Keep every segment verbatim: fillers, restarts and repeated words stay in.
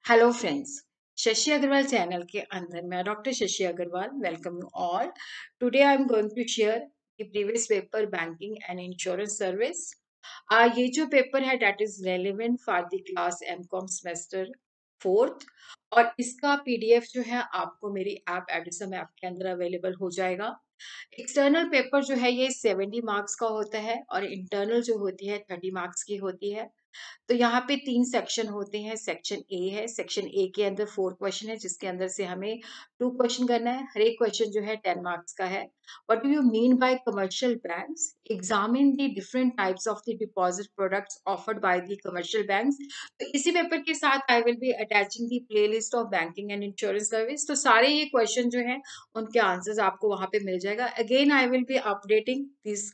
Hello friends, Shashi Agarwal channel के अंदर मैं doctor Shashi Agarwal welcome you all. Today I am going to share the previous paper banking and insurance service. ये जो paper है that is relevant for the class MCom semester fourth, और इसका PDF जो है आपको मेरी ऐप एडिसम ऐप के अंदर अवेलेबल हो जाएगा। एक्सटर्नल पेपर जो है ये सेवेंटी मार्क्स का होता है और इंटरनल जो होती है थर्टी मार्क्स की होती है। तो यहाँ पे तीन सेक्शन होते हैं। सेक्शन ए है, सेक्शन ए के अंदर फोर क्वेश्चन है जिसके अंदर से हमें टू क्वेश्चन करना है। हर एक क्वेश्चन जो है टेन मार्क्स का है। What do you mean by commercial banks? Examine the different types of the deposit products offered by the commercial banks. तो इसी पेपर के साथ I will be attaching the playlist of banking and insurance service. तो सारे ये question जो है उनके आंसर्स आपको वहां पे मिल जाएगा। Again I will be updating this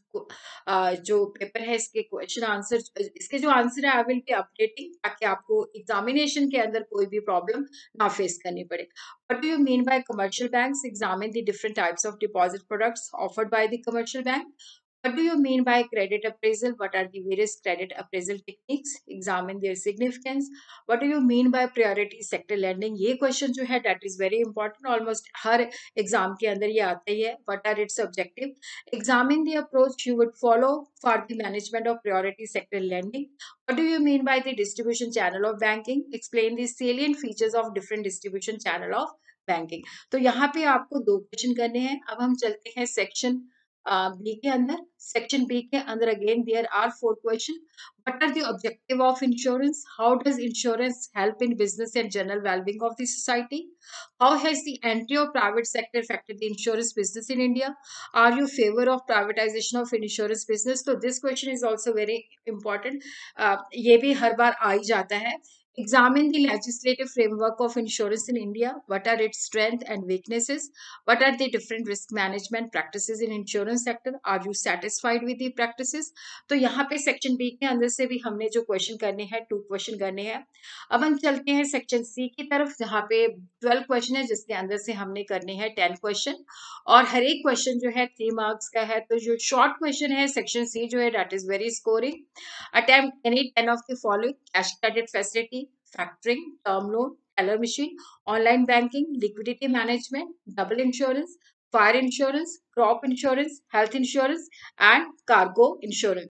जो पेपर है, इसके क्वेश्चन आंसर, इसके जो आंसर है आई विल बी अपडेटिंग, ताकि आपको एग्जामिनेशन के अंदर कोई भी प्रॉब्लम ना फेस करनी पड़े। What do you mean by commercial banks? Examine the different types of deposit products offered by the commercial bank. What do you mean by credit appraisal? What are the various credit appraisal techniques? Examine their significance. What do you mean by priority sector lending? ये question जो है that is very important. Almost her exam के अंदर ये आता ही है. What are its objective? Examine the approach you would follow for the management of priority sector lending. What do you mean by the distribution channel of banking? Explain the salient features of different distribution channel of banking. तो यहाँ पे आपको दो question करने हैं। अब हम चलते हैं सेक्शन बी के अंदर। सेक्शन बी के अंदर again there are four question. What are the objective of insurance? How does insurance help in business and general well-being of the society? How has the entry of private sector affected the insurance business in India? Are you favor of privatization of insurance business? So this question is also very important. uh, ये भी हर बार आ ही जाता है। Examine the legislative framework of insurance in India. What are its strengths and weaknesses? What are the different risk management practices in insurance sector? Are you satisfied with the practices? तो यहाँ पे section B के अंदर से भी हमने जो question करने हैं, टू क्वेश्चन करने हैं। अब हम चलते हैं सेक्शन सी की तरफ, जहाँ पे ट्वेल्व क्वेश्चन है जिसके अंदर से हमने करने हैं टेन क्वेश्चन, और हर एक क्वेश्चन जो है थ्री मार्क्स का है। तो जो शॉर्ट क्वेश्चन है सेक्शन सी जो है that is very scoring. Attempt any ten of the following: cash credit facility, factoring, term loan, teller machine, online banking, liquidity management, double insurance, fire insurance, crop insurance, health insurance, and cargo insurance.